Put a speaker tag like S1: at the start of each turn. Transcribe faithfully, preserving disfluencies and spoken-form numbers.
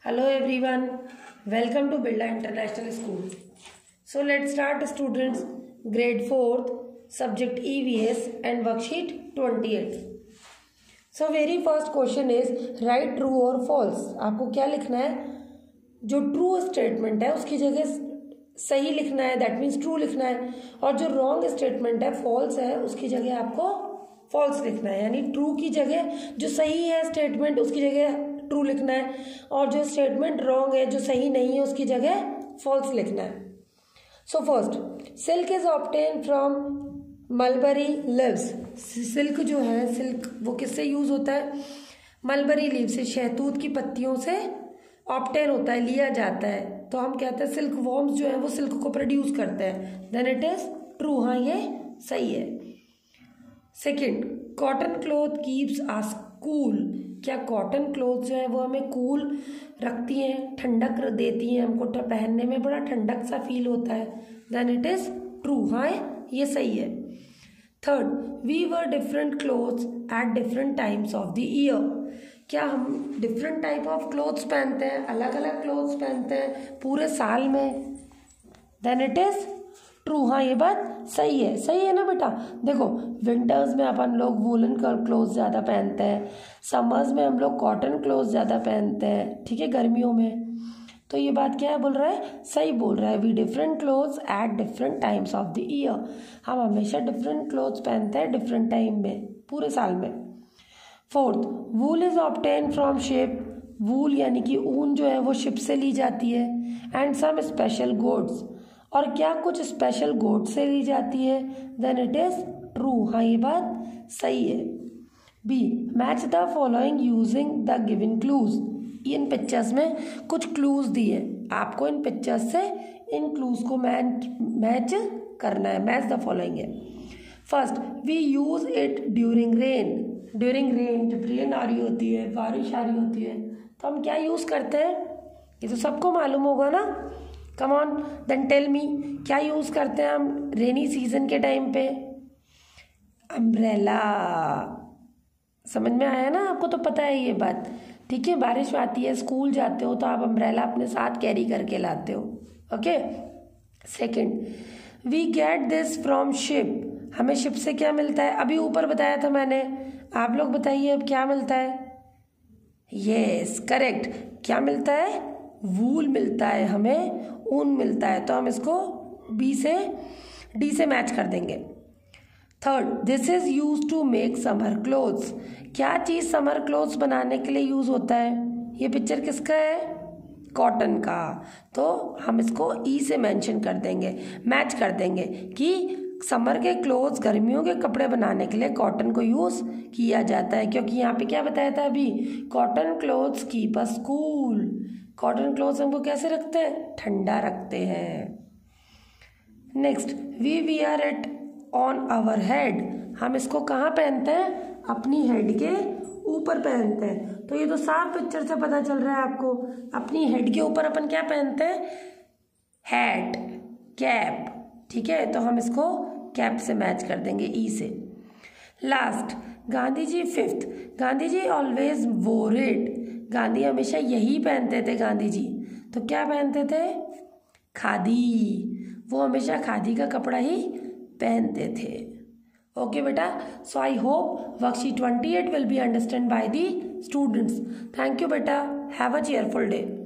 S1: Hello everyone, welcome to Birla International School. So let's start students, grade fourth, subject E V S and worksheet twenty-eight. So very first question is write true or false. आपको क्या लिखना है? जो true statement है उसकी जगह सही लिखना है, दैट मीन्स ट्रू लिखना है, और जो रॉन्ग स्टेटमेंट है फॉल्स है उसकी जगह आपको फॉल्स लिखना है. यानी ट्रू की जगह जो सही है स्टेटमेंट उसकी जगह ट्रू लिखना है, और जो स्टेटमेंट रॉन्ग है जो सही नहीं है उसकी जगह फॉल्स लिखना है. So first, silk is obtain from mulberry leaves. Silk जो है, सिल्क वो किससे यूज होता है? मलबरी लीव से, शहतूत की पत्तियों से ऑब्टेन होता है, लिया जाता है. तो हम कहते हैं सिल्क वॉर्म्स जो है वो सिल्क को प्रोड्यूस करते हैं. Then it is true. हाँ, ये सही है. Second, cotton cloth keeps us cool. क्या कॉटन क्लॉथ जो है वो हमें कूल रखती हैं, ठंडक देती हैं, हमको पहनने में बड़ा ठंडक सा फील होता है. Then it is true. हाँ, ये सही है. Third, we wear different clothes at different times of the year. क्या हम डिफरेंट टाइप ऑफ क्लोथ्स पहनते हैं, अलग अलग क्लोथ्स पहनते हैं पूरे साल में? Then it is true. हाँ, ये बात सही है. सही है ना बेटा? देखो, विंटर्स में अपन लोग वूलन क्लोथ्स ज़्यादा पहनते हैं, समर्स में हम लोग कॉटन क्लोथ्स ज़्यादा पहनते हैं, ठीक है, गर्मियों में. तो ये बात क्या है बोल रहा है? सही बोल रहा है. We different clothes at different times of the year. हम हमेशा डिफरेंट क्लोथ्स पहनते हैं डिफरेंट टाइम में, पूरे साल में. Fourth, wool is obtain from sheep. Wool यानी कि ऊन जो है वो शिप से ली जाती है. And some special goats. और क्या कुछ स्पेशल गोड से ली जाती है. Then it is true. हाँ, ये बात सही है. B, match the following using the given clues. इन पिक्चर्स में कुछ क्लूज दिए, आपको इन पिक्चर्स से इन क्लूज को मैच मैच करना है. मैच द फॉलोइंग है. First, we use it during rain. During rain, जब रेन आ रही होती है, बारिश आ रही होती है, तो हम क्या यूज करते हैं? ये तो सबको मालूम होगा ना. Come on, then tell me, क्या यूज करते हैं हम रेनी सीजन के टाइम पे? अम्ब्रेला. समझ में आया ना? आपको तो पता है ये बात, ठीक है. बारिश आती है, स्कूल जाते हो तो आप अम्ब्रेला अपने साथ कैरी करके लाते हो. Okay. Second, we get this from sheep. हमें शिप से क्या मिलता है? अभी ऊपर बताया था मैंने, आप लोग बताइए अब क्या मिलता है? Yes, correct. क्या मिलता है? वूल मिलता है, हमें ऊन मिलता है. तो हम इसको बी से डी से मैच कर देंगे. Third, this is use to make summer clothes. क्या चीज़ समर क्लोथ्स बनाने के लिए यूज होता है? ये पिक्चर किसका है? कॉटन का. तो हम इसको ई से मेंशन कर देंगे, मैच कर देंगे कि समर के क्लोथ्स, गर्मियों के कपड़े बनाने के लिए कॉटन को यूज किया जाता है. क्योंकि यहाँ पे क्या बताया था अभी? Cotton clothes keep us cool. Cotton clothes हमको कैसे रखते हैं? ठंडा रखते हैं. Next, we wear it on our head. हम इसको कहाँ पहनते हैं? अपनी हेड के ऊपर पहनते हैं. तो ये तो साफ पिक्चर से पता चल रहा है आपको, अपनी हेड के ऊपर अपन क्या पहनते हैं? हैट, कैप, ठीक है. तो हम इसको कैप से मैच कर देंगे ई से. Last, Gandhi ji fifth. Gandhi ji always wore it. Gandhi हमेशा यही पहनते थे. गांधी जी तो क्या पहनते थे? खादी. वो हमेशा खादी का कपड़ा ही पहनते थे. ओके बेटा. So I hope worksheet twenty eight will be understand by the students. Thank you बेटा. Have a cheerful day.